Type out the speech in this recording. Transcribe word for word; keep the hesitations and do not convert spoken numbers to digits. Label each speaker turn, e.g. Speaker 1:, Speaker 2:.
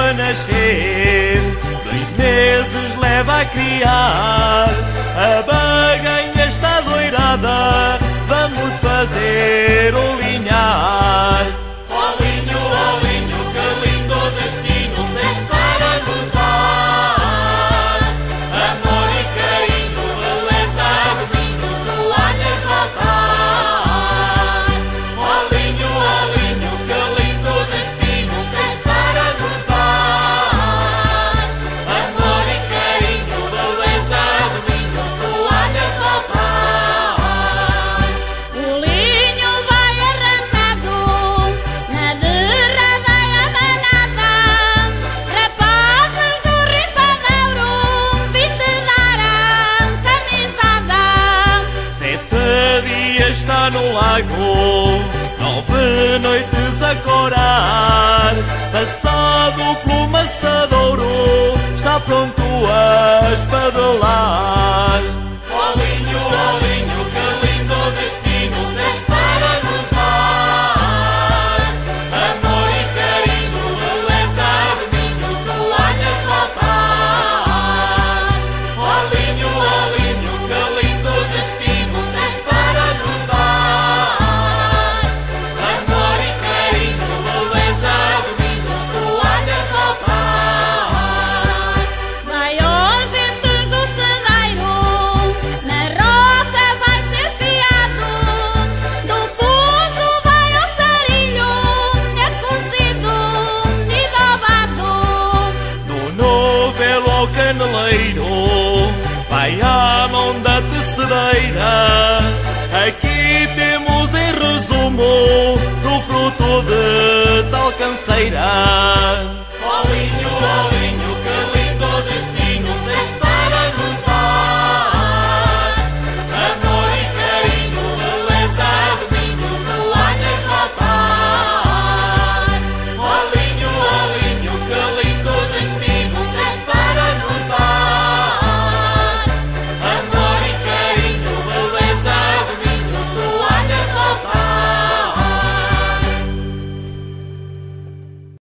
Speaker 1: a nascer, dois meses leva a criar. A baganha está doirada, vamos fazer um linhar.
Speaker 2: Ó linho, ó linho, que lindo destino tens para nos dar. Amor e carinho, beleza, domingo, tu olhas voltar. Ó linho, ó linho, que lindo destino tens para nos dar. Amor e carinho, beleza, domingo, tu olhas voltar.
Speaker 3: O linho vai arrancado na derradeira manada. Rapazes do Ripadeiro, vim te dar a camisada.
Speaker 1: Sete dias está no lago, nove noites a corar. Passado pelo maçadouro, está pronto a espadelar.
Speaker 2: Ó linho, ó linho, que lindo destino tens para nos dar. Amor e carinho, beleza, domingo, tu olhas voltar. Ó linho, ó linho, que lindo destino tens para nos dar. Amor e carinho, beleza, domingo, tu olhas voltar.
Speaker 3: Maior ventos do cedeiro, na roca vai ser fiado. Do fuso vai ao sarilho, é cozido e dobado.
Speaker 1: Do novelo ao caneleiro, vai à mão da tecedeira. Aqui temos em resumo o fruto de tal canseira.